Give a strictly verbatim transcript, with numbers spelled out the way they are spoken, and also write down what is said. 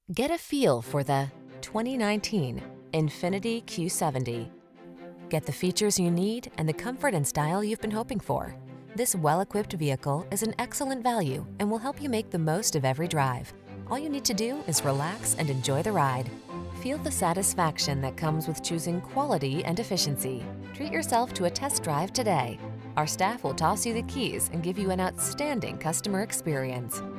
Get a feel for the twenty nineteen Infiniti Q seventy. Get the features you need and the comfort and style you've been hoping for. This well-equipped vehicle is an excellent value and will help you make the most of every drive. All you need to do is relax and enjoy the ride. Feel the satisfaction that comes with choosing quality and efficiency. Treat yourself to a test drive today. Our staff will toss you the keys and give you an outstanding customer experience.